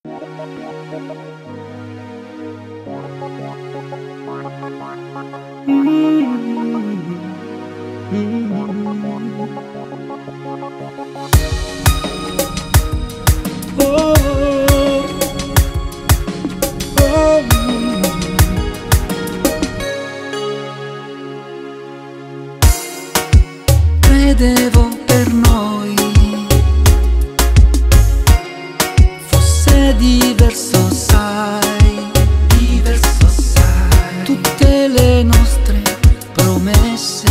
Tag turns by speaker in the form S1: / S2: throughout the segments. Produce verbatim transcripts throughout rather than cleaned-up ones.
S1: Credevo per noi fosse diverso, sai, diverso, sai. Tutte le nostre promesse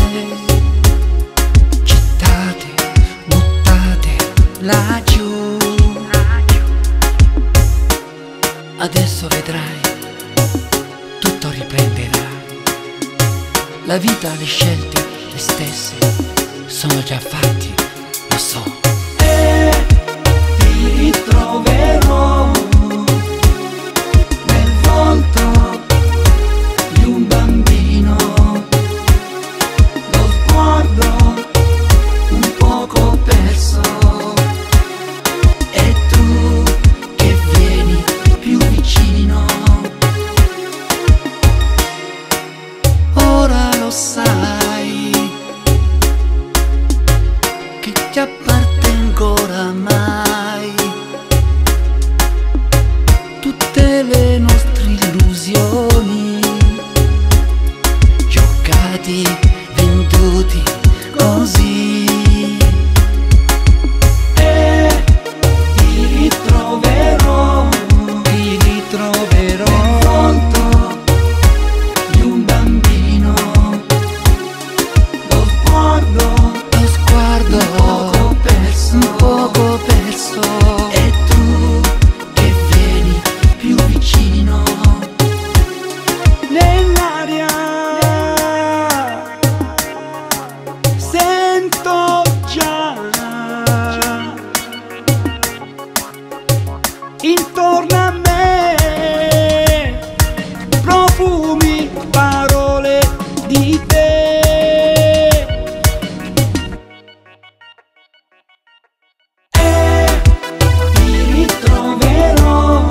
S1: gettate, buttate laggiù. Adesso vedrai, tutto riprenderà. La vita, le scelte, le stesse sono già fatti, lo so.
S2: E ti ritroverò nel volto di un bambino, lo sguardo un poco perso, e tu che vieni più vicino.
S1: Ora lo sai che ti appartengo oramai. Tutte le nostre illusioni, giocati, venduti così.
S2: E ti ritroverò,
S1: Ti ritroverò
S2: nel volto di un bambino, lo sguardo
S1: lo sguardo
S2: un poco perso,
S1: un poco perso,
S2: e tu che vieni più vicino. Nell'aria sento già intorno a me profumi, parole di te. E ti ritroverò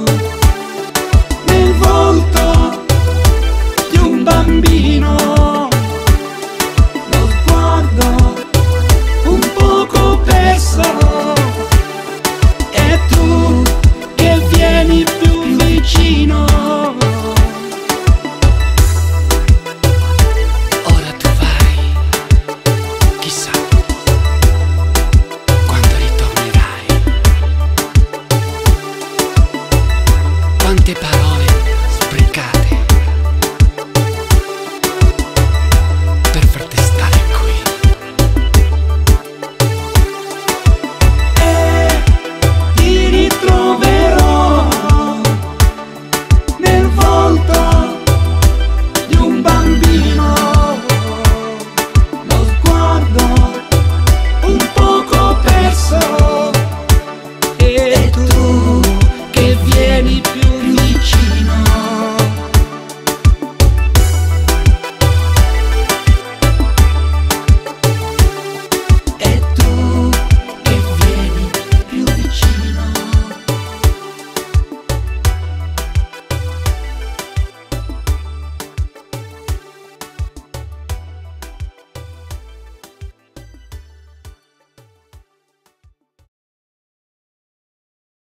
S2: nel volto di un bambino, lo sguardo un poco perso, e tu che vieni più vicino.
S1: ora tu vai, chissà quando ritornerai. Quante parole